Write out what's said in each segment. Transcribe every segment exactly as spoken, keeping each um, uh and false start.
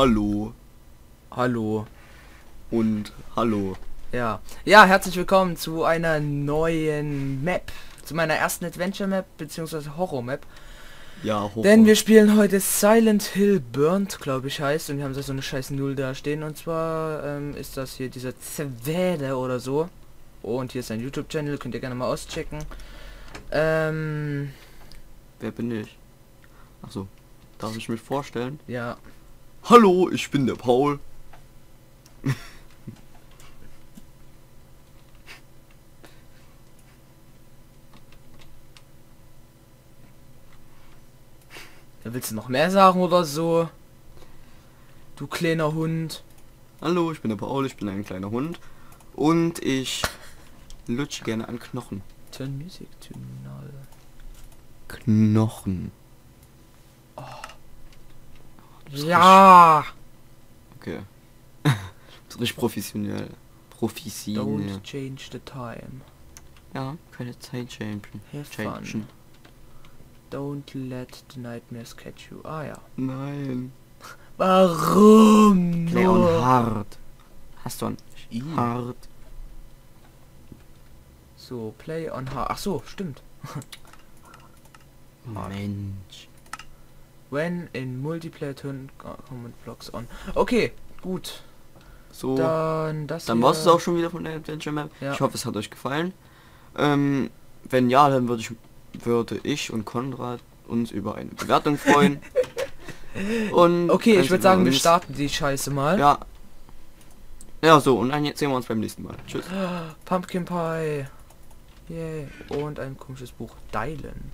Hallo. Hallo. Und hallo. Ja. Ja, herzlich willkommen zu einer neuen Map. Zu meiner ersten Adventure Map, beziehungsweise Horror Map. Ja, Horror. Denn wir spielen heute Silent Hill Burnt, glaube ich, heißt. Und wir haben so eine scheiß Null da stehen. Und zwar ähm, ist das hier dieser Zerwäde oder so. Und hier ist ein YouTube-Channel, könnt ihr gerne mal auschecken. Ähm... Wer bin ich? Achso. Darf ich mich vorstellen? Ja. Hallo, ich bin der Paul. Willst du noch mehr sagen oder so? Du kleiner Hund. Hallo, ich bin der Paul, ich bin ein kleiner Hund. Und ich lutsche gerne an Knochen. Turn Music to Null. Knochen. Oh. Ja! Okay. Das ist richtig professionell. Professionell. Don't change the time. Ja, keine Zeit changen. Have fun. Don't let the nightmares catch you. Ah ja. Nein. Warum? Play on hard. Hast du ein I. hard? So, play on hard. Ach so, stimmt. Mensch. When in multiplayer turn comment blocks on. Okay, gut. So. Dann das Dann war es auch schon wieder von der Adventure Map. Ja. Ich hoffe, es hat euch gefallen. Ähm, wenn ja, dann würde ich würde ich und Konrad uns über eine Bewertung freuen. Und okay, ich würde sagen, wir uns. starten die Scheiße mal. Ja. Ja, so, und dann jetzt sehen wir uns beim nächsten Mal. Tschüss. Pumpkin Pie. Yay. Und ein komisches Buch. Dylan.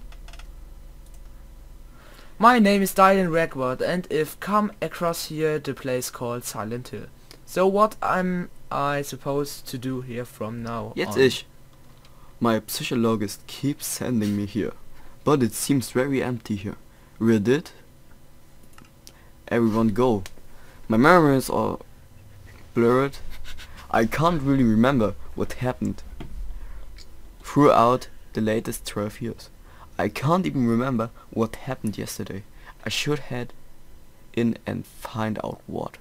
My name is Dylan Redwood and if come across here the place called Silent Hill. So what am I supposed to do here from now Jetzt on? ich. My psychologist keeps sending me here, but it seems very empty here. Where did everyone go? My memories are blurred. I can't really remember what happened throughout the latest twelve years. I can't even remember what happened yesterday. I should head in and find out what.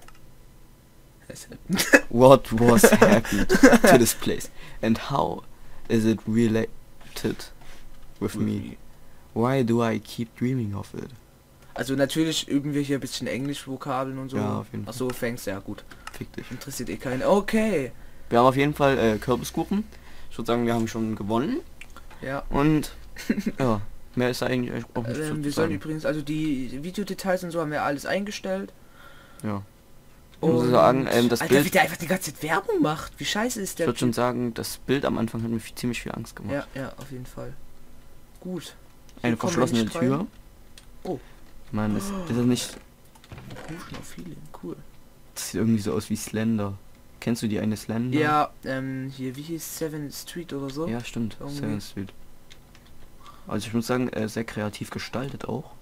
What was happened to this place and how is it related with me? Why do I keep dreaming of it? Also natürlich üben wir hier ein bisschen Englisch-Vokabeln und so. Ja, auf jeden Fall. Achso, fängst ja gut. Fick dich. Interessiert eh keinen. Okay. Wir haben auf jeden Fall äh, Kürbiskuchen. Ich würde sagen, wir haben schon gewonnen. Ja. Und ja, mehr ist eigentlich auch nicht Ähm, zu wir sollen sagen. übrigens, also die Videodetails und so haben wir alles eingestellt. Ja. Ich muss sagen, ähm, das Alter, Bild... wie der einfach die ganze Zeit Werbung macht. Wie scheiße ist Ich der? würde schon sagen, das Bild am Anfang hat mir viel, ziemlich viel Angst gemacht. Ja, ja, auf jeden Fall. Gut. Hier Eine kommen wir verschlossene nicht Tür. rein. Oh. Mann, das, das ist nicht... Potion of Healing, cool. Das sieht irgendwie so aus wie Slender. Kennst du die eine Slender? Ja, ähm, hier, wie hieß Seven Street oder so? Ja, stimmt. Irgendwie. Seven Street. Also ich muss sagen, äh, sehr kreativ gestaltet auch.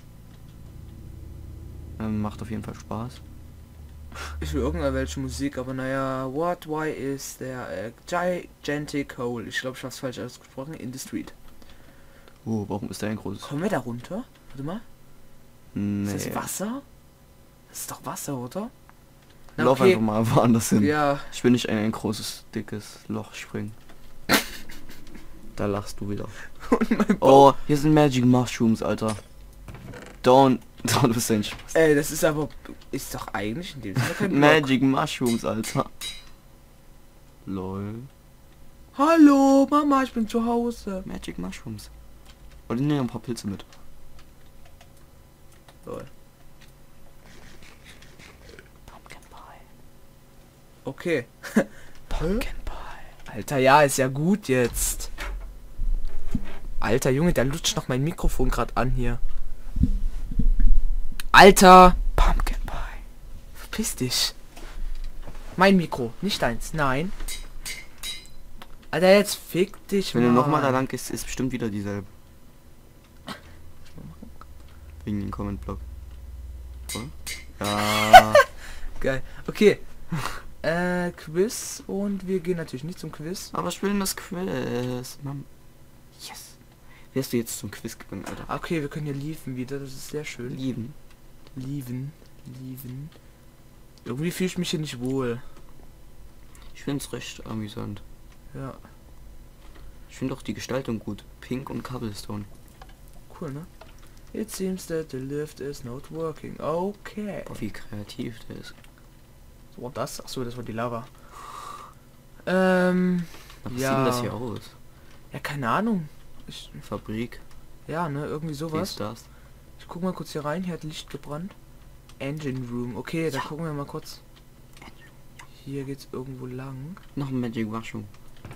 Ähm, macht auf jeden Fall Spaß. Ich will irgendwelche Musik, aber naja, what, why is there a gigantic hole? Ich glaube, ich hab's falsch ausgesprochen. In the street. Oh, warum ist da ein großes... Kommen wir da runter? Warte mal. Nee. Ist das Wasser? Das ist doch Wasser, oder? Na, Lauf okay. einfach mal woanders hin. Ja. Ich will nicht in ein großes, dickes Loch springen. Da lachst du wieder. Und mein Oh, hier sind Magic Mushrooms, Alter. Don't... Don't bist ein Spaß. Ey, das ist aber... Ist doch eigentlich in dem Sinne kein Block. Magic Mushrooms, Alter. Lol. Hallo, Mama, ich bin zu Hause. Magic Mushrooms. Und ich nehme ein paar Pilze mit. Lol. Pumpkin Pie. Okay. Pumpkin Pie. Alter, ja, ist ja gut jetzt. Alter, Junge, der lutscht noch mein Mikrofon gerade an hier. Alter! Pumpkin Pie. Verpiss dich. Mein Mikro, nicht deins. Nein. Alter, jetzt fick dich Wenn du mal. nochmal da lang gehst, ist bestimmt wieder dieselbe. Wegen dem Comment-Block. Oder? Ja. Geil. Okay. äh, Quiz. Und wir gehen natürlich nicht zum Quiz. Aber ich will das Quiz. Mann. Yes. Wärst du jetzt zum Quiz gegangen, Alter? Okay, wir können hier liefen wieder. Das ist sehr schön. Lieben. Lieben. Lieben. Irgendwie fühle ich mich hier nicht wohl. Ich finde es recht amüsant. Ja, Ich finde auch die Gestaltung gut. Pink und Cobblestone. cool, ne? It seems that the lift is not working. Okay. Boah, wie kreativ der ist. So, das? Achso, das war die Lava. Ähm, Was ja. sieht denn das hier aus? Ja, keine Ahnung. Ich, Fabrik? ja, ne, irgendwie Wie sowas. ist das? Ich guck mal kurz hier rein. Hier hat Licht gebrannt. Engine Room. Okay, da Ja. gucken wir mal kurz. Hier geht's irgendwo lang. Noch ein Magic Mushroom.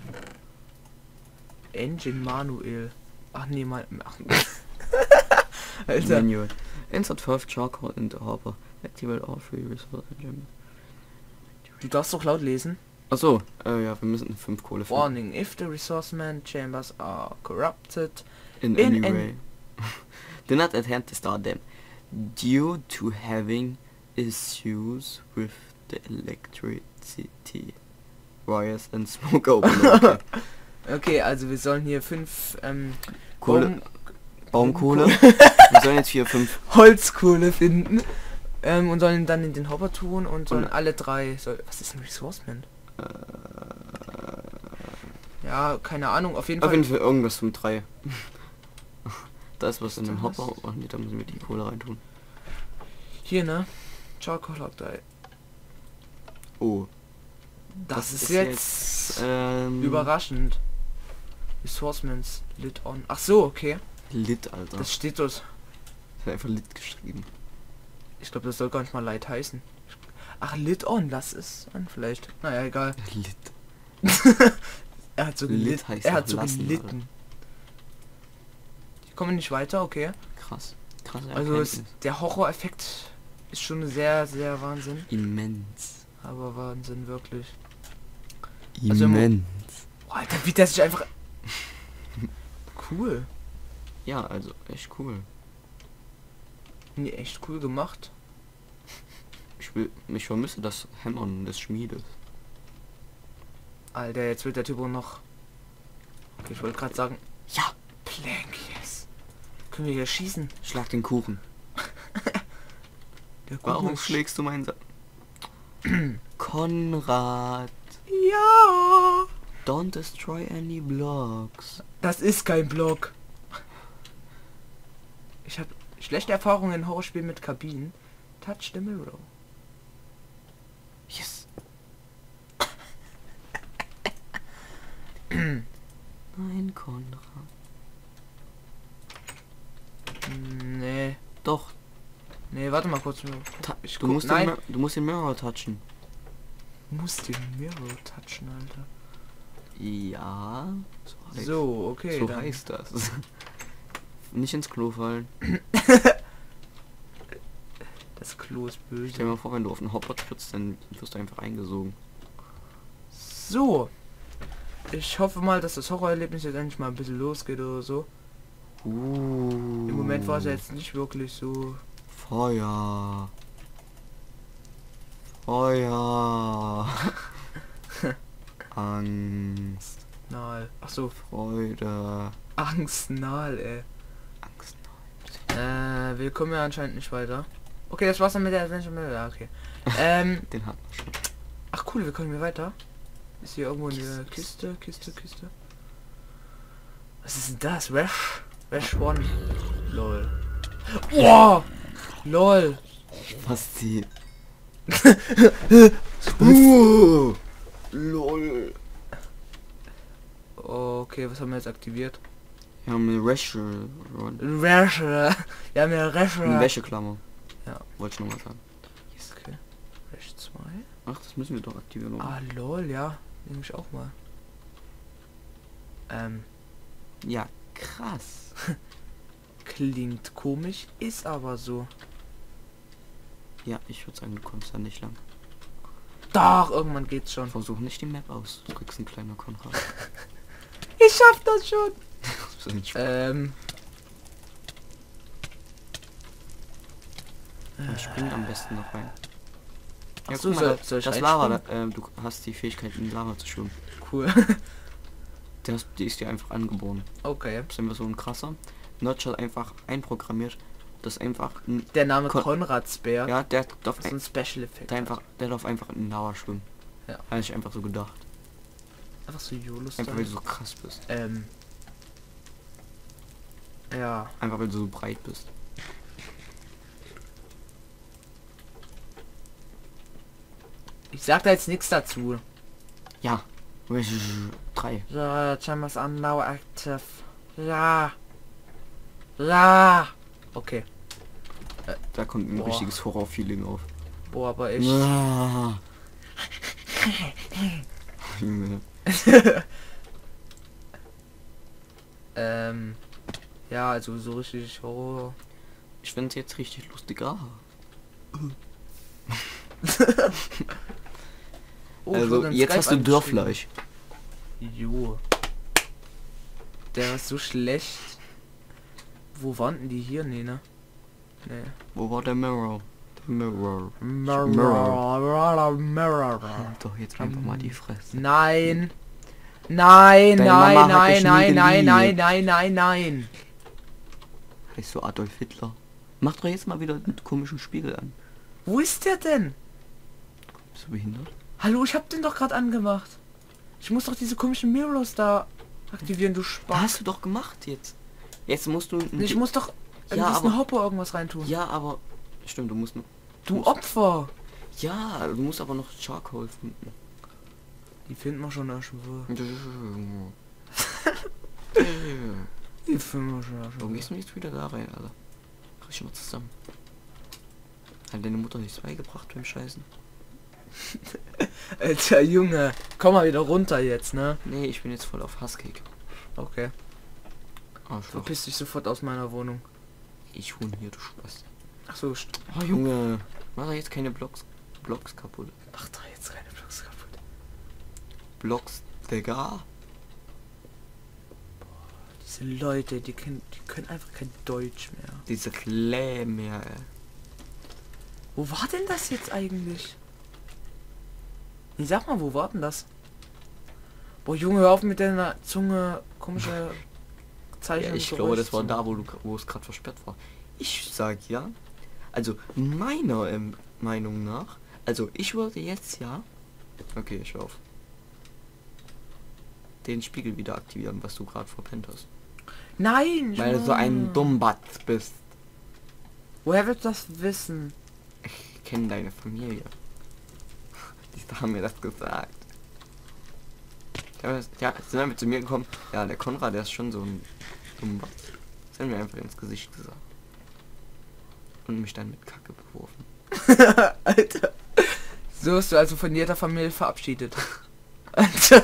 Engine Manuel. Ach nee, mal. Ach. Alter. Manual. Insert five charcoal in the hopper. Activate all three resource engine. Du darfst doch laut lesen. Achso, äh, ja, wir müssen fünf Kohle finden. Warning, if the resourceman chambers are corrupted. In, In any an- way. Do not attempt to start them. Due to having issues with the electricity wires and smoke open. Okay. Okay, also wir sollen hier fünf ähm, Kohle, Baum- Baumkohle. Wir sollen jetzt vier, fünf. Holzkohle finden. Ähm, und sollen dann in den Hopper tun und sollen Und- alle drei. Soll, was ist ein Resourceman? Ja, keine Ahnung, auf jeden Auf Fall. jeden Fall irgendwas zum drei. Da ist was in dem das? Hopper und da müssen wir die Kohle reintun. Hier, ne? Charcoal Hot Dye. Oh. Das, ist jetzt, ähm, überraschend. Resourcemans lit on. Ach so, okay. Lit, Alter. Das steht dort. Das hat einfach Lit geschrieben. Ich glaube, das soll gar nicht mal light heißen. Ach, lit on, lass es an vielleicht. Naja, egal. Lit. Er hat so Lit gelitten. heißt Er auch hat so lassen, gelitten. Ich komme nicht weiter, okay. Krass. Krass. Also es, der Horror-Effekt ist schon sehr, sehr Wahnsinn. Immens. Aber Wahnsinn, wirklich. Also im- Immens. Oh, Alter, wie der sich einfach... Cool. Ja, also echt cool. Nee, echt cool gemacht. Ich will, ich vermisse das Hämmern des Schmiedes. Alter, jetzt wird der Typ auch noch... Okay, ich wollte gerade sagen... Ja, Plank, yes. Können wir hier schießen? schlag den Kuchen. Der Warum ist- schlägst du meinen Sa Konrad, Ja! don't destroy any blocks. Das ist kein Block. Ich habe schlechte Erfahrungen in Horrorspielen mit Kabinen. Touch the mirror. Yes. Nein, Konrad. Nee. Doch, Nee, warte mal kurz. ta Ich du, guck- musst nein. den, Mir- du musst den Mirror touchen. Muss den Mirror touchen, Alter. Ja, so heißt, So, okay. so dann. heißt das. Nicht ins Klo fallen. Das Klo ist Stell dir böse. mal vor, wenn du auf den Hopper trittst, dann wirst du einfach eingesogen. So. Ich hoffe mal, dass das Horrorerlebnis jetzt endlich mal ein bisschen losgeht oder so. Uh, Im Moment war es ja jetzt nicht wirklich so. Feuer. Feuer. Angst. Nahe. Ach so. Freude. Angstnahl, ey. Angst. Äh, wir kommen ja anscheinend nicht weiter. Okay, das war's dann mit der Adventure Map. Ja, okay. Ähm, Den hat man schon. ach cool, wir kommen hier weiter. Ist hier irgendwo eine Kiste, Kiste, Kiste. Was ist denn das? Rash? Rash One. Lol. Wow! Lol. Was die? uh, lol. Okay, was haben wir jetzt aktiviert? Wir haben eine Wäsche. Rash. Wir haben ja Rash. Eine Wäscheklammer. Ja. Wollte ich nochmal sagen. Okay. Rash zwei. Ach, das müssen wir doch aktivieren. oder? Ah, lol, ja. Nehme ich auch mal. Ähm, Ja, krass. klingt komisch, ist aber so. Ja, ich würde sagen, du kommst da nicht lang. Doch, irgendwann geht's schon. Versuch nicht die Map aus. Du kriegst ein kleiner Konrad. Ich schaff das schon. Das ist nicht Ähm. Man springt am besten noch rein. Ach Ja, so, guck mal, soll- da- soll ich das Lava, einspringen? da, äh, du hast die Fähigkeit in Lava zu schwimmen. Cool. Das, die ist dir einfach angeboren. Okay. Das ist einfach so ein krasser. Notch hat einfach einprogrammiert, das einfach ein, Der Name Kon Konradsbär. ja, der darf ist ein Special Effekt. der einfach, der darf einfach in Lava schwimmen. Ja. Habe ich einfach so gedacht. Einfach so YOLO Einfach weil du so krass bist. Ähm. Ja. Einfach weil du so breit bist. Ich sag da jetzt nichts dazu. Ja. Drei. Ja, Chambers are now active. Ja. Ja. Okay. Da kommt ein Boah. richtiges Horror-Feeling auf. Boah, aber ich. Ah. Junge. ähm. Ja, also so richtig Horror. Ich finde es jetzt richtig lustig. Ah. Oh, Also schon jetzt Skype hast du angeschrieben. Dörrfleisch. Jo. Der ist so schlecht. Wo waren denn die hier? Nee, ne? Nee. Wo war der Mirror? Der Mirror. Mirror. Mirror. Halt doch jetzt einfach mal die Fresse. Nein. Nein, Deine nein, Mama hat nein, dich nie nein, nein, nein, geliebt. nein, nein, nein. Heißt du Adolf Hitler? Mach doch jetzt mal wieder einen komischen Spiegel an. Wo ist der denn? Bist du behindert? Hallo, ich hab den doch gerade angemacht. Ich muss doch diese komischen Mirrors da aktivieren, du Das Spaß. hast du doch gemacht jetzt. Jetzt musst du... Ich muss doch in Ja, diesen aber- Hopper irgendwas reintun. Ja, aber... Stimmt, du musst noch... Du musst- Opfer. Ja, du musst aber noch Charcoal finden. Die finden wir schon irgendwo. Warum Die finden wir schon irgendwo. gehst du nicht wieder da rein, Alter? Krieg ich mal zusammen. Hat deine Mutter nichts beigebracht beim Scheißen? Alter Junge, komm mal wieder runter jetzt, ne? Nee, ich bin jetzt voll auf Hasskick. Okay. Arschloch. Verpiss dich sofort aus meiner Wohnung. Ich wohne hier, du Spaß. Ach so, st Oh Junge, mach doch jetzt keine Blocks, Blocks kaputt. Mach da jetzt keine Blocks kaputt. Blocks, Digga. Diese Leute, die können, die können einfach kein Deutsch mehr. Diese Klämer. Wo war denn das jetzt eigentlich? Nee, sag mal, wo war denn das? Boah, Junge, hör auf mit deiner Zunge komische Zeichen. Ja, ich glaube, das war da, wo du, wo es gerade versperrt war. Ich sag ja. Also meiner ähm, Meinung nach. Also ich würde jetzt ja. Okay, ich hör auf. Den Spiegel wieder aktivieren, was du gerade verpennt hast. Nein! Weil du so ein Junge. Dummbatz bist. Woher wird das wissen? Ich kenne deine Familie. Die haben mir das gesagt. Ja, ja, sind einfach zu mir gekommen. Ja, der Konrad, der ist schon so ein Dummbatz. Das haben wir einfach ins Gesicht gesagt. Und mich dann mit Kacke beworfen. Alter. So hast du also von jeder Familie verabschiedet. Alter.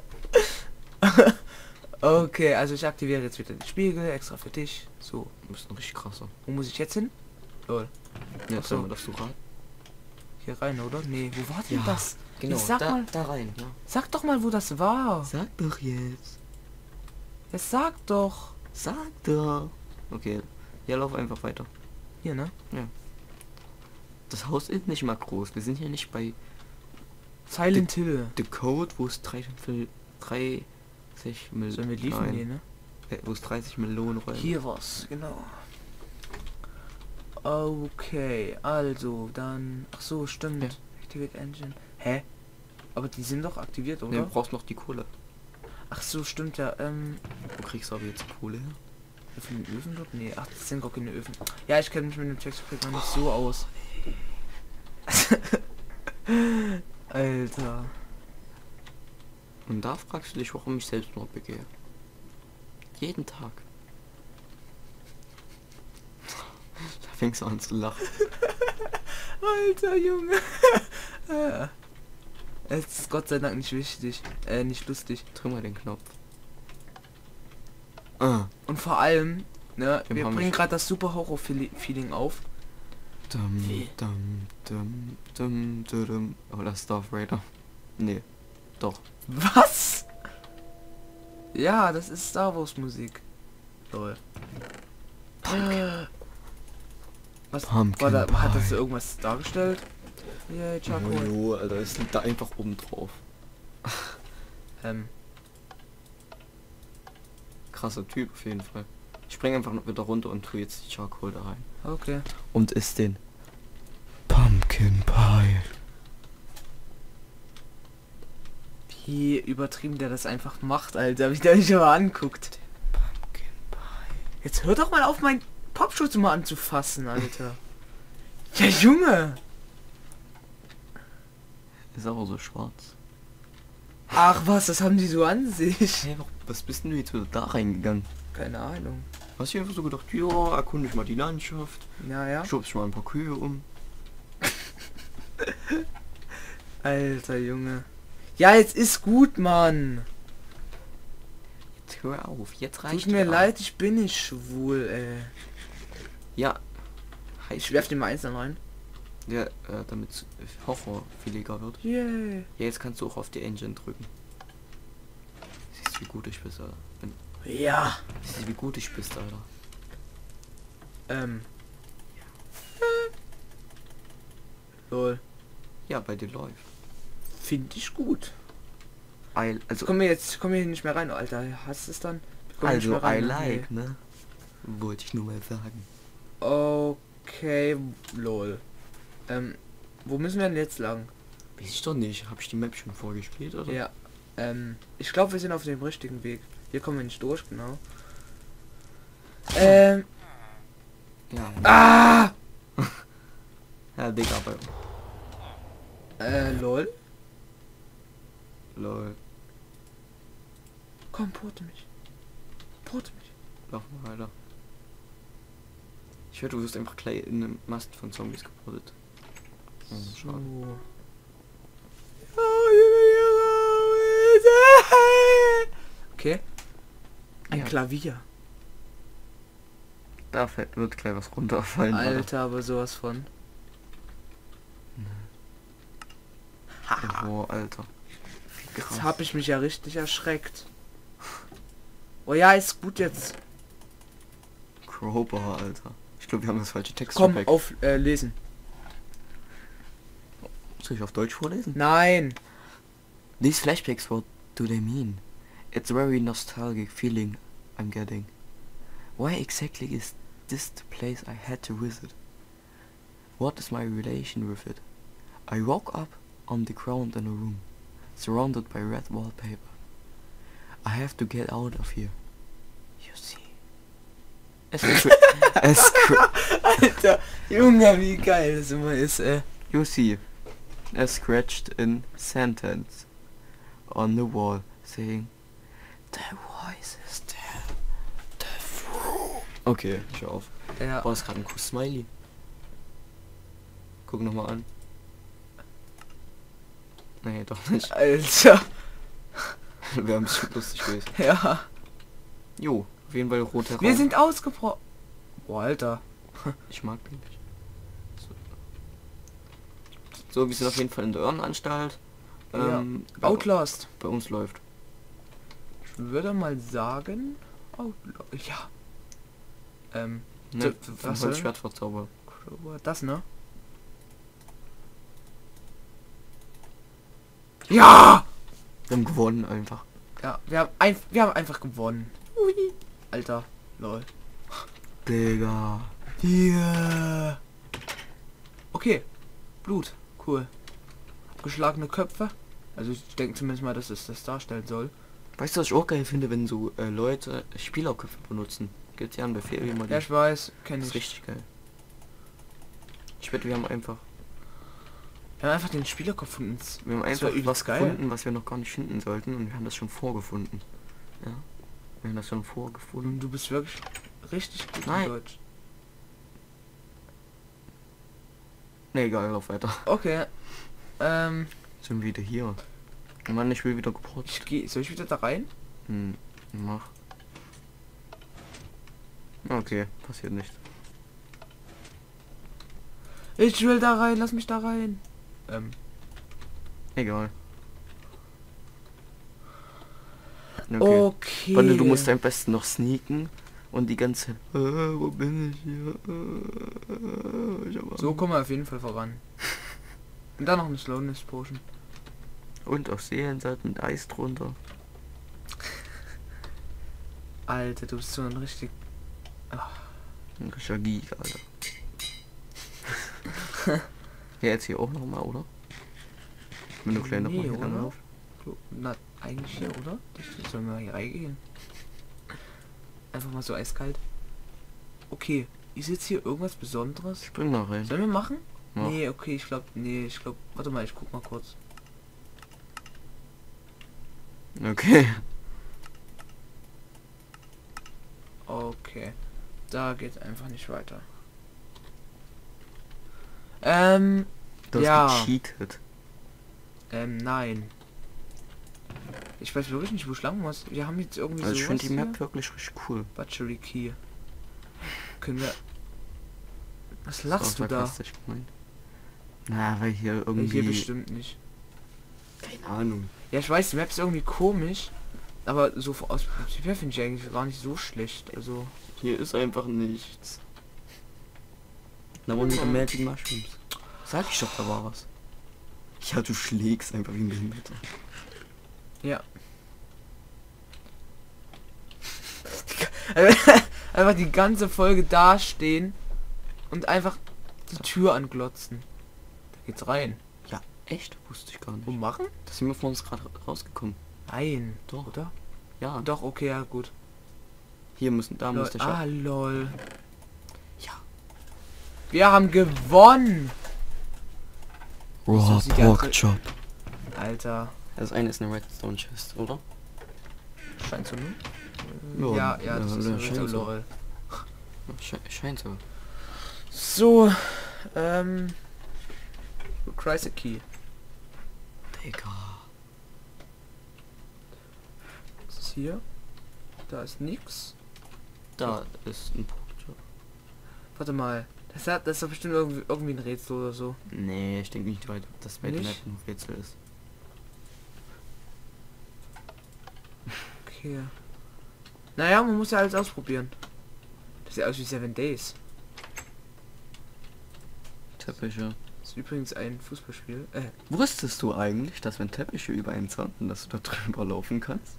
Okay, also ich aktiviere jetzt wieder den Spiegel, extra für dich. So, Du bist ein richtig krasser. wo muss ich jetzt hin? Lol. Ja, Ach so. sag mal, dass du raten. Hier rein, oder? Nee, wo war denn Ja, das? Genau, Ich sag da, mal- da rein, ja. Sag doch mal, wo das war. Sag doch jetzt. Jetzt sag doch. Sag doch. Okay, ja, lauf einfach weiter. Hier, ne? Das Haus ist nicht mal groß. Wir sind hier nicht bei Silent Hill. The Code, wo es dreißig Millionen... Sollen wir liefen Nein, gehen, ne? äh, wo es dreißig Millionen Räume. Hier was, genau. Okay, also dann... Ach so, stimmt. Ja. Activate Engine. Hä? Aber die sind doch aktiviert, oder? Nee, du brauchst noch die Kohle. Ach so, stimmt ja. Ähm, Wo kriegst du aber jetzt Kohle her? Öfen, Öfen dort? Nee, ach, das sind gar keine Öfen. Ja, ich kenne mich mit dem Textpack noch nicht so aus. Alter. Und da fragst du dich, warum ich Selbstmord begehe. Jeden Tag. Da fängst du an zu lachen. Alter Junge. Ja. Es ist Gott sei Dank nicht wichtig. Äh, nicht lustig. Drück mal den Knopf. Ah. Und vor allem, ne, Wir wir haben bringen mich- gerade das super Horror-Feeling auf. Dum, Wie? dum, dum, dum, dum, dum. Oh, das ist Darth Vader. Nee. Doch. Was? Ja, das ist Star Wars Musik. Lol. Äh, Was Pumpkin war da? Hat das Pie. irgendwas dargestellt? Yeah, Charcoal. Jo, Alter, es liegt da einfach oben drauf. Ähm, Krasser Typ auf jeden Fall. Ich spring einfach noch wieder runter und tue jetzt die Charcoal da rein. Okay. Und isst den Pumpkin Pie. Wie übertrieben der das einfach macht, Alter. Wie der mich aber anguckt. Pumpkin Pie. Jetzt hör doch mal auf, meinen Popschutz mal anzufassen, Alter. Ja, Junge. Ist aber so schwarz. Ach was, das haben die so an sich. Hey, was bist denn du jetzt wieder da reingegangen? Keine Ahnung. Hast du einfach so gedacht, ja, erkunde ich mal die Landschaft, Ja, ja. schubst mal ein paar Kühe um. Alter, Junge. Ja, jetzt ist gut, Mann. Jetzt hör auf, jetzt reicht Tut mir es. leid, ich bin nicht schwul, ey. Ja. Heißt Ich werf den mal eins dann rein. ja, äh, damit es horrorfiliger wird. Yay. Ja, jetzt kannst du auch auf die Engine drücken. Siehst du, wie gut ich bin, Alter. Bin, Ja. siehst du, wie gut ich bin, Alter. Ähm. Lol. Ja, bei dir läuft. Finde ich gut. I, also, Komm mir jetzt, komm hier nicht mehr rein, Alter. Hast es dann? Komm hier nicht also mehr I rein, like, ne? Wollte ich nur mal sagen. nee. Okay, lol. Ähm, wo müssen wir denn jetzt lang? Weiß ich doch nicht. Habe ich die Map schon vorgespielt, oder? Ja. Ähm, ich glaube, wir sind auf dem richtigen Weg. Hier kommen wir nicht durch, genau. Ähm. Ja. Ah! Ja, Digga, aber. Äh, lol. Lol. Komm, porte mich. Porte mich. Lauf mal weiter. Ich höre, du wirst einfach gleich in einem Mast von Zombies geportet. Oh, schade. So. Okay. Ein Ja. Klavier. Da fällt, wird gleich was runterfallen. Alter. Alter, aber sowas von. Oh, Alter. Wie krass. Jetzt hab ich mich ja richtig erschreckt. Oh ja, ist gut jetzt. Crowbar, Alter. Ich glaube, wir haben das falsche Text. Komm, auf äh, lesen. Soll ich auf Deutsch vorlesen? Nein. These flashbacks, what do they mean? It's a very nostalgic feeling I'm getting. Why exactly is this the place I had to visit? What is my relation with it? I woke up on the ground in a room, surrounded by red wallpaper. I have to get out of here. You see. Es es Alter, Junge, wie geil das immer ist, ey. You see. A scratched in sentence on the wall saying the voice is there. The fool. Okay, ich hör auf. Ja. Boah, ist gerade ein cooles Smiley. Guck nochmal an. Nee, doch nicht. Alter. Wäre ein bisschen lustig gewesen. Ja. Jo, auf jeden Fall roter Wir Raum. sind ausgebrochen. Boah, Alter. Ich mag den nicht. So. so, wir sind auf jeden Fall in der Irrenanstalt. Ja. Ähm, Outlast. Bei uns läuft. Ich würde mal sagen. Outlast. Ja. Ähm. Ne, D- vom was Holzschwert verzaubert. Das, ne? Ja! Wir haben gewonnen einfach. Ja, wir haben, ein, wir haben einfach gewonnen. Ui. Alter. Lol. Digga. Hier. Okay. Blut. Cool. Abgeschlagene Köpfe. Also ich denke zumindest mal, dass es das darstellen soll. Weißt du, was ich auch geil finde, wenn so äh, Leute Spielerköpfe benutzen? Gibt ja einen Befehl, wie man Ja, die... ich weiß. Kenne Das ich. ist richtig geil. Ich wette, wir haben einfach... Wir haben einfach den Spielerkopf von uns. Wir haben Das einfach war übelst was geil. gefunden, was wir noch gar nicht finden sollten, und wir haben das schon vorgefunden. Ja. Wir haben das schon vorgefunden. Und du bist wirklich richtig gut Nein. in Deutsch. Ne, egal, lauf weiter. Okay. Ähm, Sind wir wieder hier. Mann, ich will wieder geportet. ich geh, soll ich wieder da rein? Hm, mach. Okay, passiert nicht. Ich will da rein, lass mich da rein. Ähm, Egal. Okay. okay. Warte, du musst am besten noch sneaken und die ganze... Äh, wo bin ich hier? Äh, ich hab So kommen wir auf jeden Fall voran. Und dann noch eine Slowness Potion. Und auf Seelenseite mit Eis drunter. Alter, du bist so ein richtig Ein richtiger Geek, Alter. Ja, jetzt hier auch nochmal, oder? Wenn du kleiner Nee, hier oder? lang laufst. So, na, eigentlich hier, oder? Das sollen wir hier reingehen. Einfach mal so eiskalt. Okay, ist jetzt hier irgendwas Besonderes? Spring mal rein. Sollen wir machen? Ja. Nee, okay, ich glaube, nee, ich glaube, warte mal, ich guck mal kurz. Okay. Okay, da geht's einfach nicht weiter. Ähm, Du hast ja, gecheatet. ähm, nein. Ich weiß wirklich nicht, wo ich lang muss. Wir haben jetzt irgendwie Also ich sowas finde die Map hier. wirklich richtig cool. Butchery Key. Können wir... Was Das lachst du war da? sarkastisch gemeint. Na, weil hier Ja, irgendwie... hier bestimmt nicht. Keine Ahnung. Ja, ich weiß, die Map ist irgendwie komisch. Aber so aus Prinzip her finde ich eigentlich gar nicht so schlecht. Also... Hier ist einfach nichts. Da wurden wieder Magic Mushrooms. Sag ich doch, da war was. Ja, du schlägst einfach wie ein Behinderter. Ja. Einfach die ganze Folge dastehen und einfach die Tür anglotzen. Da geht's rein. Ja, echt? Wusste ich gar nicht. Und machen? Das sind wir von uns gerade rausgekommen. Nein. Doch. Oder? Ja. Doch, okay, ja gut. Hier müssen, da muss Lol. der Shop. Ah, lol. Ja. Wir haben gewonnen. Raw sieht der andere- Pork Chop. Alter. Das eine ist eine Redstone Chest, oder? Scheint so, ne? Ja, Ja, ja, das ja, ist ja, eine scheint Richtung, so. lol. Sche scheint so. So, ähm... Crisis Key. Digga. Was ist hier? Da ist nix. Da ist ein Pork Chop. Warte mal. Das, hat, das ist doch bestimmt irgendwie, irgendwie ein Rätsel oder so. Nee, ich denke nicht, weil das bei der Nicht? Map ein Rätsel ist. Okay. Naja, man muss ja alles ausprobieren. Das sieht aus wie Seven Days. Teppiche. Das ist übrigens ein Fußballspiel. Äh, Wusstest du eigentlich, dass wenn Teppiche über einen landen, dass du da drüber laufen kannst?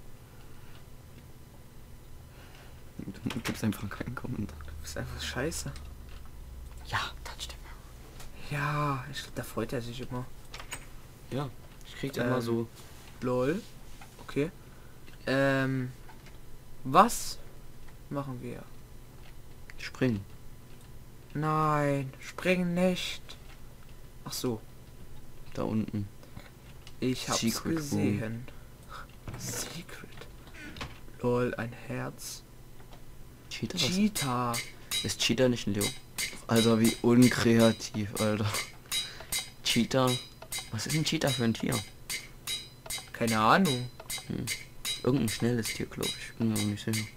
Du gibst einfach keinen Kommentar. das ist einfach scheiße. Ja, Touchdown. Ja, ich glaub, da freut er sich immer. Ja, ich krieg Ähm, immer so. Lol. Okay. Ähm. Was machen wir? Springen. Nein, springen nicht. Ach so, Da unten. ich hab's Secret Room. gesehen. Secret. Lol, ein Herz. Cheater? Was? Cheetah. Ist Cheater nicht ein Leo? Alter, wie unkreativ, Alter. Cheater. Was ist ein Cheater für ein Tier? Keine Ahnung. Hm. Irgendein schnelles Tier, glaube ich. Bin mir noch nicht sicher.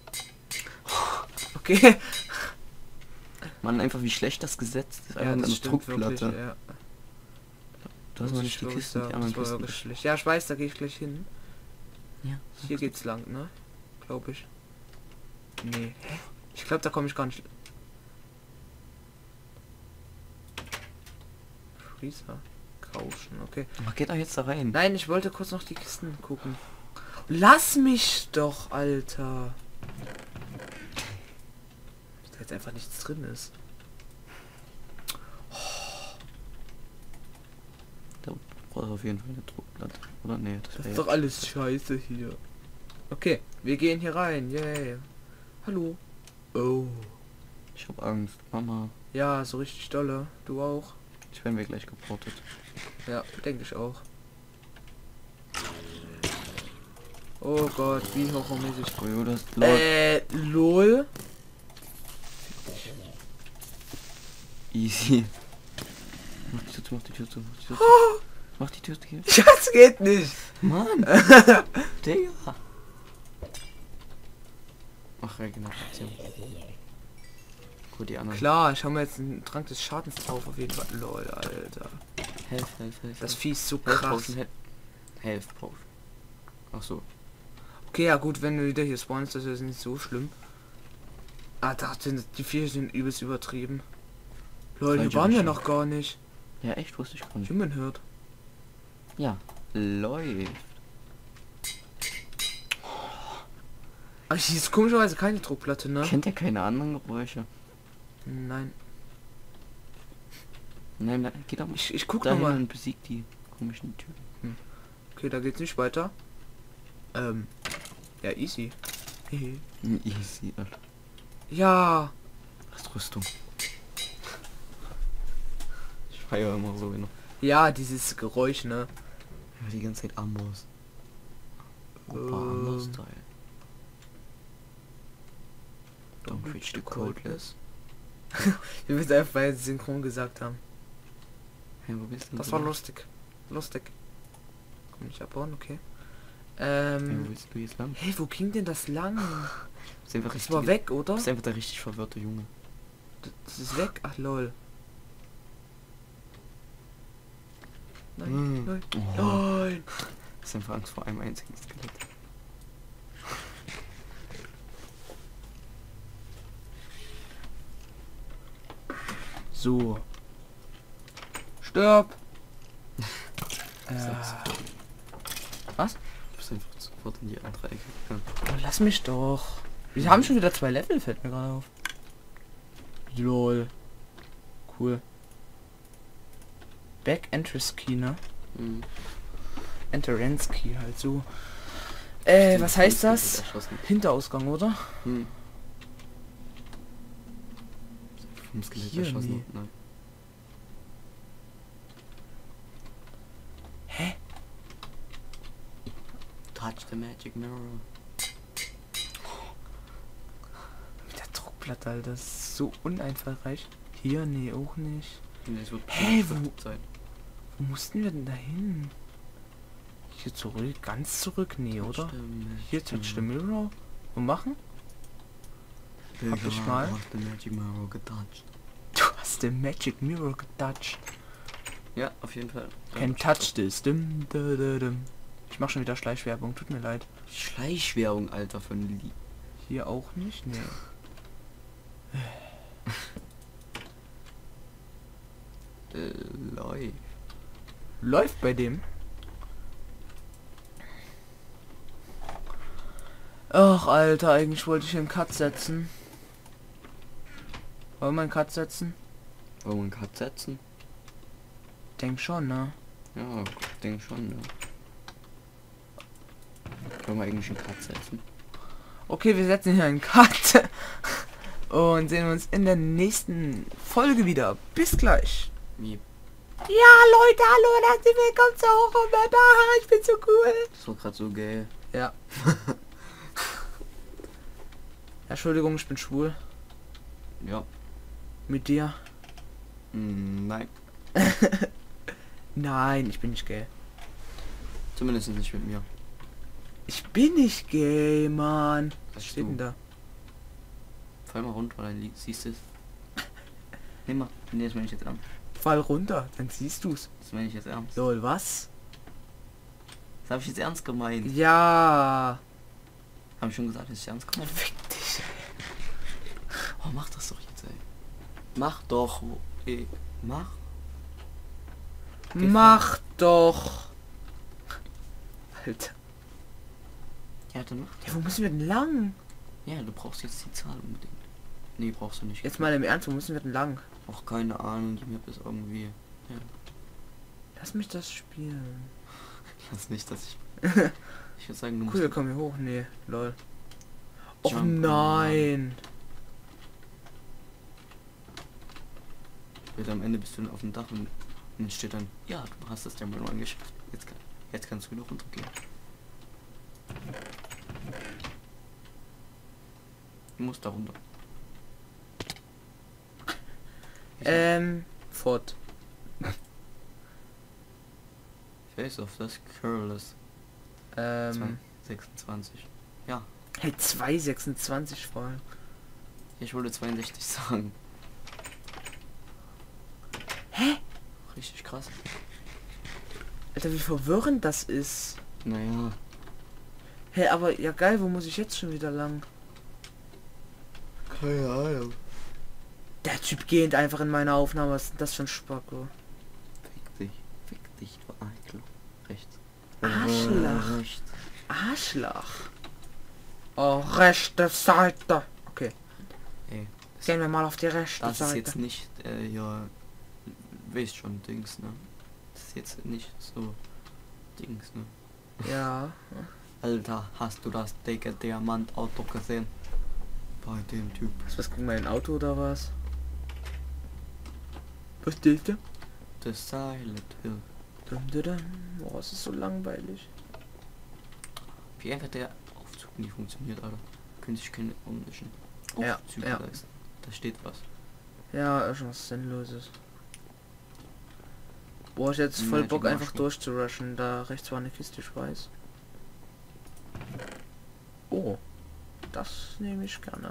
Okay. Mann, einfach wie schlecht das gesetzt ist. Ja, Einfach mit das einer stimmt Druckplatte. wirklich, ja. Du hast Muss noch ich nicht die wirklich Kisten, die sagen, anderen das war Kisten. wirklich schlecht. Ja, ich weiß, da gehe ich gleich hin. Ja. Hier geht's lang, ne? Glaube ich. Nee. Hä? Ich glaube, da komme ich gar nicht. Freezer. Kauschen, okay. Aber geht doch jetzt da rein. Nein, ich wollte kurz noch die Kisten gucken. Lass mich doch, Alter. Da jetzt einfach nichts drin ist. Da braucht auf jeden Fall eine Druckplatte. Oder? Nee, das Das wäre ist doch alles scheiße hier. Okay, wir gehen hier rein. Yay. Hallo. Oh. Ich hab Angst. Mama. Ja, so richtig dolle. Du auch? Ich werden wir gleich geportet. Ja, denke ich auch. Oh Gott, wie horrormäßig. Oh, jo, das lol. Äh, lol. Easy. Mach die Tür zu, mach die Tür zu, mach die Tür zu. Mach die Tür zu hier. Das geht nicht. Mann! Digga! Ach, Regeneration. Gut, die anderen. Klar, ich habe mir jetzt einen Trank des Schadens drauf auf jeden Fall. Lol, Alter. Health, Health, Health. Das Vieh ist so Health krass. Potion, Health. Health Potion. Ach so. Okay, ja gut, wenn du wieder hier spawnst, das ist nicht so schlimm. Ah, da sind die Viecher sind übelst übertrieben. Lol, hier Falsche waren wir Richtung. noch gar nicht. Ja, echt, wusste ich gar nicht. Human hört. Ja. Läuft. Ach, hier ist komischerweise keine Druckplatte, ne? Kennt ihr keine anderen Geräusche? Nein. Nein, nein, geht doch mal. Ich, ich guck Da noch mal. und besiegt die komischen Typen. Okay, da geht's nicht weiter. Ähm. Ja, easy. Hehe. Easy, Alter. Ja. Das ist Rüstung. Ich feiere immer so genau. Ja, dieses Geräusch, ne? Ja, die ganze Zeit Ambos. Opa, Ähm. Ambos-Style. Don't reach the codeless. Wir müssen einfach bei synchron gesagt haben. Hey, wo bist du? Das denn? war lustig. Lustig. Komm nicht abbauen, okay. Hey, Ähm. wo willst du jetzt lang? Hey, wo ging denn das lang? Ist einfach Das richtig. war weg, oder? Ist einfach der richtig verwirrte Junge. Das ist weg? Ach lol. Nein, Hm. nein, Oh. nein. Ist einfach Angst vor einem einzigen Skelett. So. Stirb. Sag's. äh, was? Du bist einfach sofort in die andere Ecke gegangen. Oh, lass mich doch. Wir haben schon wieder zwei Level, fällt mir gerade auf. Lol. Cool. Back Entrance Key, ne? Mhm. Entrance Key halt so. Äh, was heißt das? Erschossen. Hinterausgang, oder? Hm. Vom Skelett Hier erschossen. nie. Nein. Hä? Touch the magic mirror. Mit der Druckplatte, Alter. Das ist so uneinfallreich. Hier, nee, auch nicht. Nee, es wird Hä, bestimmt wo- Zeit. Wo mussten wir denn da hin? Hier zurück? Ganz zurück? Nee, oder? Touch the magic Hier Touch the mirror. Mirror. Und machen? Hab ich Digga, mal. du hast the magic mirror getouched. Du hast den Magic Mirror getouched. Ja, auf jeden Fall. Can touch this. Dim, da, da, dim. Ich mach schon wieder Schleichwerbung, tut mir leid. Schleichwerbung, Alter, für ein Lied. Hier auch nicht? Nee. Äh, läuft. Läuft bei dem. Ach, Alter, eigentlich wollte ich einen Cut setzen. Wollen wir einen Cut setzen? Wollen wir einen Cut setzen? Denk schon, ne? Ja, ich denke schon, ja. Können wir eigentlich einen Cut setzen? Okay, wir setzen hier einen Cut. Und sehen uns in der nächsten Folge wieder. Bis gleich. Wie? Ja, Leute, hallo und herzlich willkommen zu Horror-Mapper. Ich bin so cool. Das war gerade so gay. Ja. Entschuldigung, ich bin schwul. Ja. Mit dir? Mm, nein. Nein, ich bin nicht gay. Zumindest nicht mit mir. Ich bin nicht gay, Mann. Was Bist steht du. denn da? Fall mal runter, dann li- siehst du es. Nimm mal. Nee, das meine ich jetzt ernst. Fall runter, dann siehst du's. Das meine ich jetzt ernst. Lol, was? Das habe ich jetzt ernst gemeint. Ja. Habe ich schon gesagt, dass ich ernst gemeint habe? Fick dich. Oh, mach das doch jetzt, ey. Mach doch. Ey, mach. Mach doch. Alter. Ja, dann mach. Ja, wo müssen wir denn lang? Ja, du brauchst jetzt die Zahl unbedingt. Nee, brauchst du nicht. Jetzt mal im Ernst, wo müssen wir denn lang? Auch keine Ahnung, die Map ist irgendwie. Ja. Lass mich das spielen. Das nicht, dass ich. Ich würde sagen, du musst. Cool, wir kommen hier hoch. Nee, lol. Och Jump nein. Wird am Ende bist du dann auf dem Dach und dann steht dann, ja, du hast das Jump Run geschafft. Jetzt, kann, jetzt kannst du wieder runtergehen. Du musst da runter. Ähm, fort. Face of the Curless. Ähm, sechsundzwanzig. Ja, hey, zwei sechsundzwanzig vor allem. ich wollte zweiundsechzig sagen. Hä? Richtig krass. Alter, wie verwirrend das ist. Naja, Hä, hey, aber ja geil, wo muss ich jetzt schon wieder lang? keine Ahnung. Der Typ geht einfach in meine Aufnahme. Was ist denn das für ein Spacko? Fick dich, fick dich, du Eichel. Rechts. Arschloch. Rechts. Arschloch. Oh, rechte Seite. Okay. Ey, Gehen wir mal auf die rechte das ist Seite. jetzt nicht, äh, ja, weiß schon, Dings, ne? Das ist jetzt nicht so, Dings, ne? Ja. Alter, hast du das dicke Diamantauto gesehen? Bei dem Typ. Ist was gegen mein Auto oder was? Was steht da? The Silent Hill. Dum, dum, dum. Oh, es ist so langweilig. Wie einfach der Aufzug nicht funktioniert, Alter. Könnte ich keine ordentlichen Ja, Aufzüge ja. leisten. Da steht was. Ja, irgendwas Sinnloses. Boah, ich jetzt voll Nein, Bock die einfach Marschroute. durchzurushen. Da rechts war eine Kiste, ich weiß. Oh, das nehme ich gerne.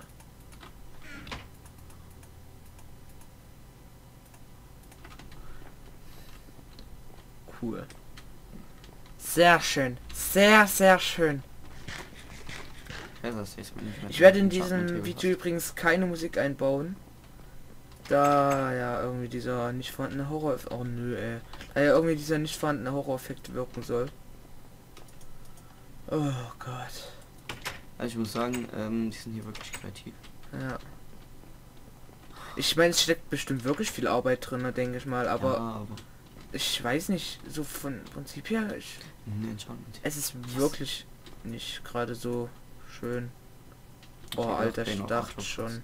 Cool. Sehr schön. Sehr, sehr schön. Ja, das ist nicht mehr Ich werde in Enchantment diesem Table Video übrigens keine Musik einbauen. Da ja irgendwie dieser nicht vorhandene Horror... Oh nö, ey. Da ja irgendwie dieser nicht vorhandene Horror-Effekt wirken soll. Oh Gott. hat. Also ich muss sagen, ähm, die sind hier wirklich kreativ. Ja. Ich meine, es steckt bestimmt wirklich viel Arbeit drin, denke ich mal, aber ja, aber ich weiß nicht, so von Prinzip her, ich, ein Enchantment. es ist wirklich nicht gerade so schön. Oh, Okay, Alter, doch, ich den auch dachte Arschloch. schon.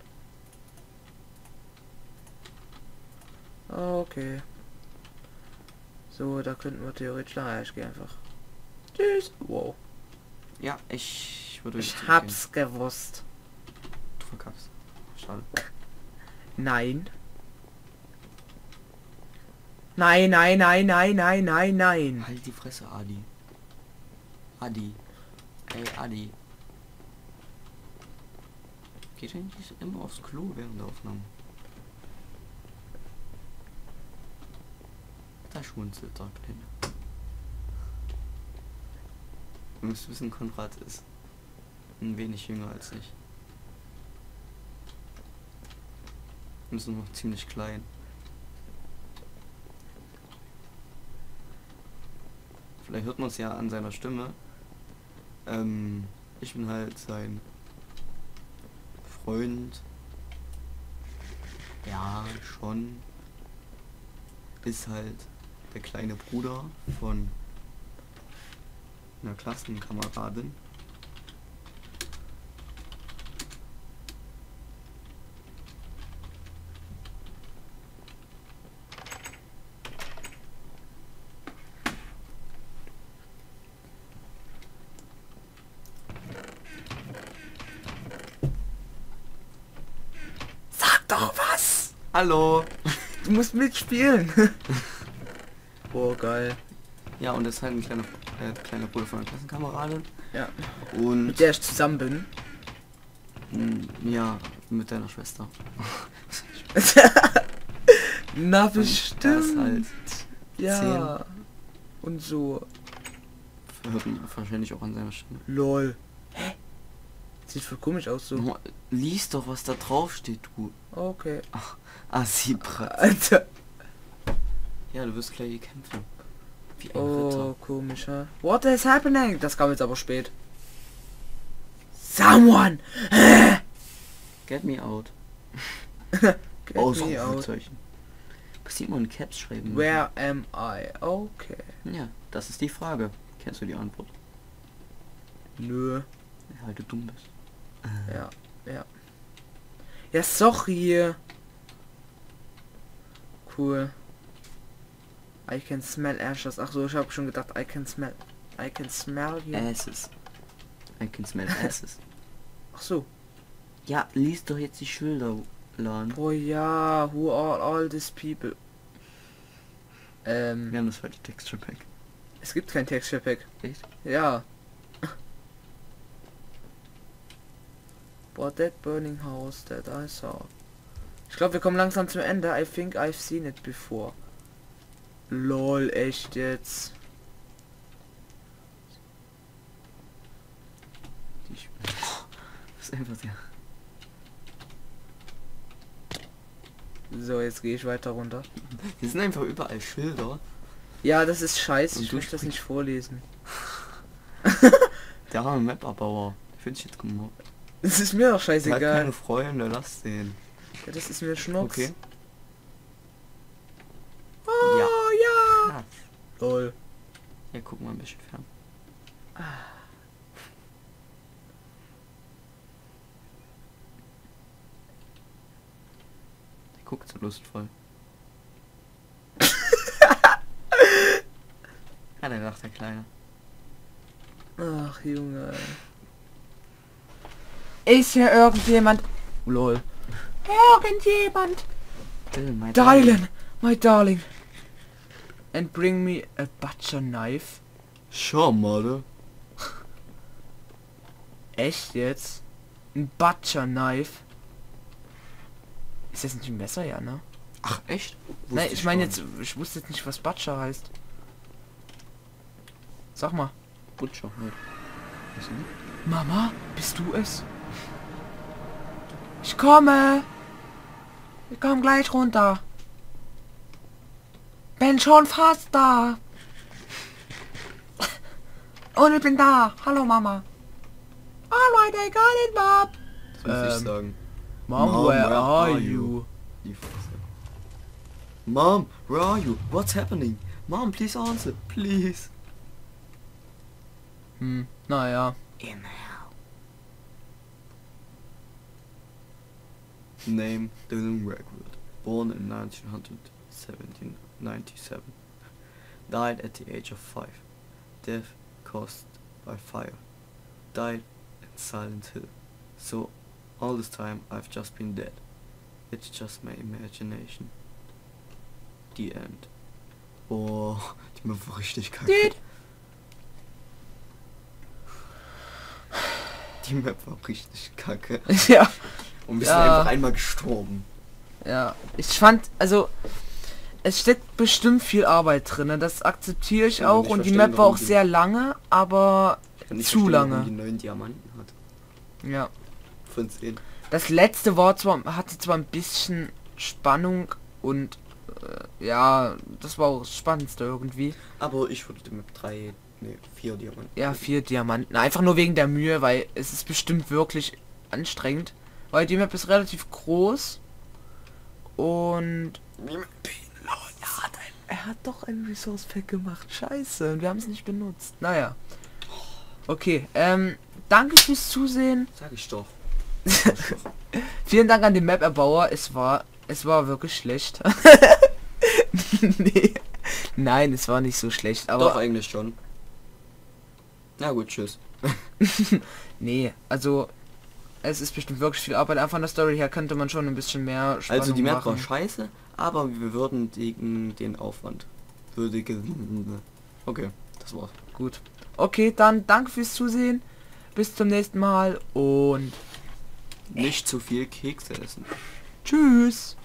Okay. So, da könnten wir theoretisch lang. Ja, ich gehe einfach. Tschüss. Wow. Ja, ich würde Ich jetzt hab's gewusst. zurückgehen. Du verkackst. Schade. Nein. Nein, nein, nein, nein, nein, nein, nein. Halt die Fresse, Adi. Adi. Ey, Adi. Geht eigentlich immer aufs Klo während der Aufnahme? Da schmunzelt der Kleine. Ihr müsst wissen, Konrad ist ein wenig jünger als ich. Wir sind noch ziemlich klein. Vielleicht hört man es ja an seiner Stimme. Ähm, ich bin halt sein Freund. Ja, schon. Ist halt der kleine Bruder von einer Klassenkameradin. Sag doch was! Hallo! Du musst mitspielen. Oh, geil. Ja, und das ist halt ein kleiner, äh, kleiner Bruder von einer Klassenkameradin. Ja. Und Mit der ich zusammen bin. mh, ja, mit deiner Schwester. Na, Und er bestimmt. ist halt Ja. Und so. hört man wahrscheinlich auch an seiner Stimme. Lol. Hä? Sieht voll komisch aus so. Oh, lies doch, was da drauf steht, du. Okay. Ah, sie brat. Alter. Ja, du wirst gleich kämpfen. Wie ein Oh, Ritter. komisch, ja. What is happening? Das kam jetzt aber spät. Someone! Get me out. Get me out. Ausrufezeichen. Was sieht man in Caps schreiben? Where am I? Okay. Ja, das ist die Frage. Kennst du die Antwort? Nö. Ja, weil du dumm bist. Ja, ja. Ja, sorry. Cool. I can smell ashes. Ach so, ich habe schon gedacht, I can smell. I can smell you. Asses. I can smell asses. Ach so. Ja, lies doch jetzt die Schilder, Lan. Oh ja, who are all these people? Wir Ähm, haben das falsche Texture Pack. es gibt kein Texture Pack. Echt? Ja. But that burning house that I saw. Ich glaube, wir kommen langsam zum Ende. I think I've seen it before. Lol, echt jetzt. Die Sch das ist einfach der. So, jetzt gehe ich weiter runter. Hier sind einfach überall Schilder. Ja, das ist scheiße. Und Ich du möchte das nicht vorlesen. Der arme Map-Abbauer Fühlt sich jetzt gemobbt. Es ist mir doch Der hat scheißegal. keine Freunde, lass den. Ja, das ist mir Schnucks. Okay. Oh, Ja. ja. Ah. Lol. Ja, guck mal ein bisschen fern. Der guckt so lustvoll. Ja, der lacht der Kleine. Ach, Junge. Ist hier irgendjemand? Lol. Irgendjemand. Dylan, mein Dylan, my darling. And bring me a butcher knife. Sure, Mother. Echt jetzt? Ein Butcher knife? Ist das nicht ein Messer, ja, ne? Ach, echt? Wusste Nein, ich meine schon. jetzt, ich wusste jetzt nicht, was Butcher heißt. Sag mal. Butcher, ne? Was denn? Mama, bist du es? Ich komme. Ich komm gleich runter. Bin schon fast da. Und ich bin da. Hallo Mama. Alright, I got it, Mom. Das muss ich Ähm, sagen. Mom, Mom, where, where are are you? Die Fresse. Mom, where are you? What's happening? Mom, please answer, please. Hm, naja. In hell. Name Dylan Redwood. Born in nineteen ninety-seven. Died at the age of five. Death caused by fire. Died in Silent Hill. So all this time I've just been dead. It's just my imagination. The end. Oh, die Map war richtig kacke. Dude. Die Map war richtig kacke. Ja. Und wir sind Ja. einfach einmal gestorben. Ja. Ich fand, also, es steckt bestimmt viel Arbeit drin. Das akzeptiere ich Ich kann mir auch. nicht Und die verstehen, Map war warum auch die- sehr lange, aber Ich kann nicht zu verstehen, warum lange. die neuen Diamanten hat. Ja. Von zehn. Das letzte war zwar, hatte zwar ein bisschen Spannung und äh, ja, das war auch das Spannendste irgendwie. Aber ich würde die Map drei, ne, vier Diamanten. Ja, vier Diamanten. Einfach nur wegen der Mühe, weil es ist bestimmt wirklich anstrengend. Weil die Map ist relativ groß. Und er hat, ein, er hat doch ein Resource Pack gemacht. Scheiße. Und wir haben es nicht benutzt. Naja. Okay, ähm, danke fürs Zusehen. Sag ich doch. Vielen Dank an den Map-Erbauer. Es war, es war wirklich schlecht. Nee. Nein, es war nicht so schlecht, Doch, aber eigentlich schon. Na gut, tschüss. nee, also es ist bestimmt wirklich viel Arbeit. Einfach von der Story her könnte man schon ein bisschen mehr Spannung Also die Map war machen. scheiße, aber wir würden den, den Aufwand würdigen. Okay, das war's. Gut. Okay, dann danke fürs Zusehen. Bis zum nächsten Mal und Nicht zu viel Kekse essen. tschüss.